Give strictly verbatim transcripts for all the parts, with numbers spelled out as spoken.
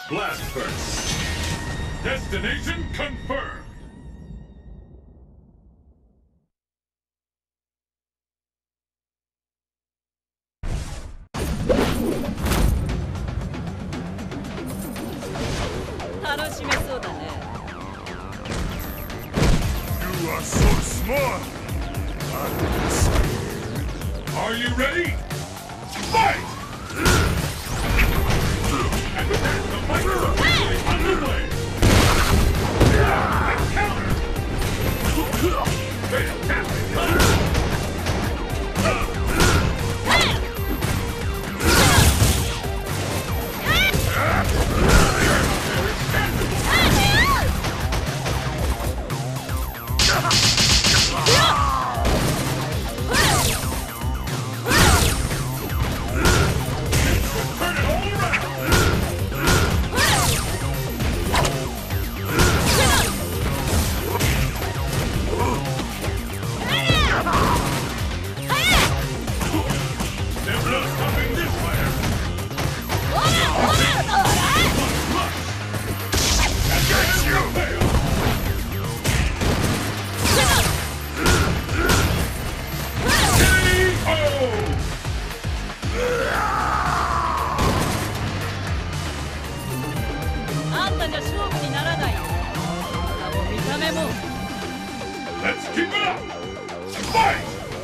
Blast first. Destination confirmed. You are so smart. Are you ready? Fight! And there's the fight is underway. And counter. Fantastic counter. Let's keep it up! Fight!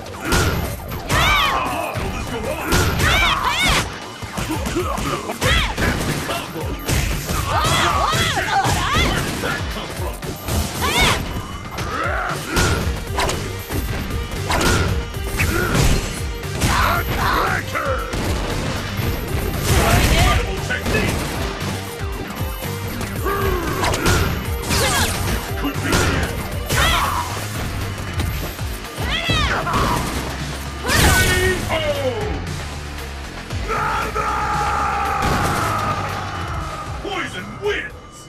Ah! Let's go on! Fantastic combo! Where did that come from? Incredible technique! Could be the end! Poison wins!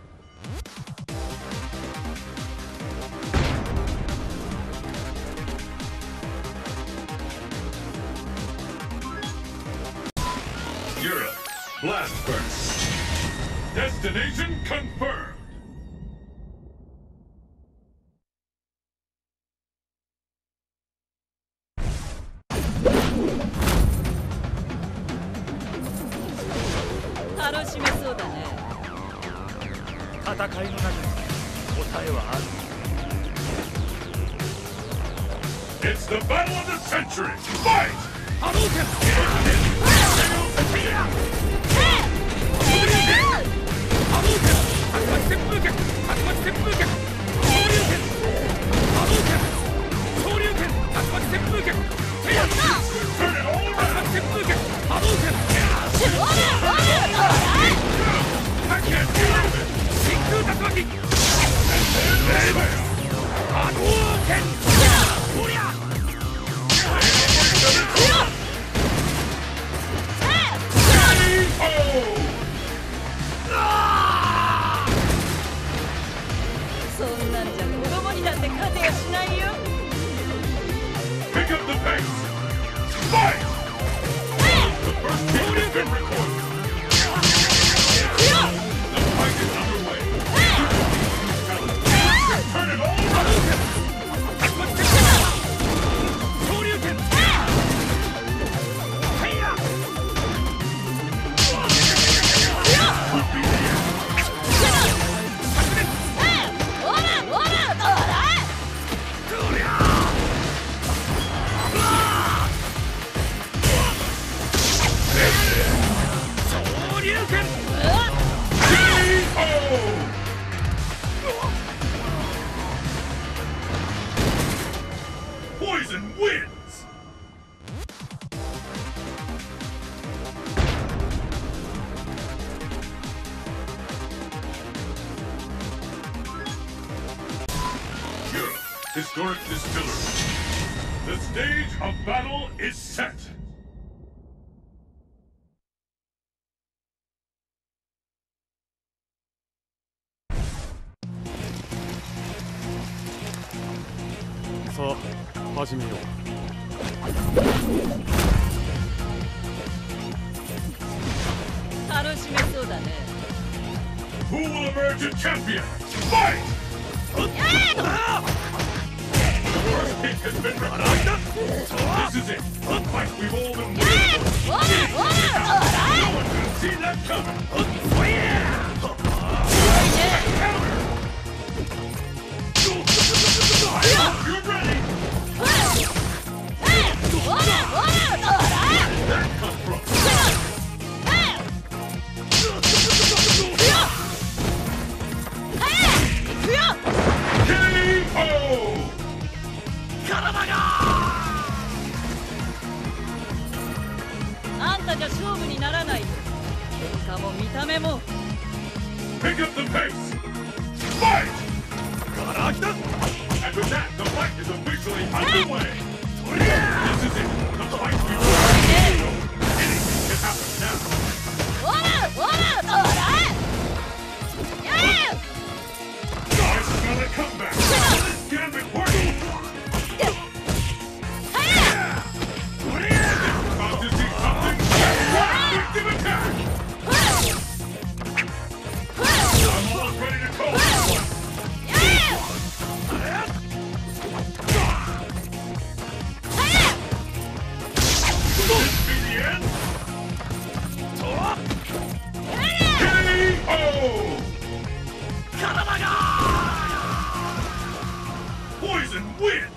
Europe, blast first. Destination confirmed. It's the battle of the century! Fight! Turn it all around! I can't believe it! And there's the fail! Pick up the pace! Fight! The first kick has been recorded. The fight is underway. Turn it all around! Poison wins! Europe, historic distillery. The stage of battle is set. So, 始めよう。 楽しめそうだね。 Who will emerge a champion? Fight! First pick has been recorded. This is it. The fight we've all been waiting for. No one could have seen that coming. I hope you're ready. That come from? K O! あんたじゃ勝負にならないよ。喧嘩も見た目も。 Pick up the pace. Fight! And with that, the fight is officially underway. This is it. The fight we've been waiting for. Anything can happen now. おらおらおら。 I smell a comeback. This gambit working. About to see something. Victim attack. I'm almost ready to call this one. Will this be the end? K O! Poison wins!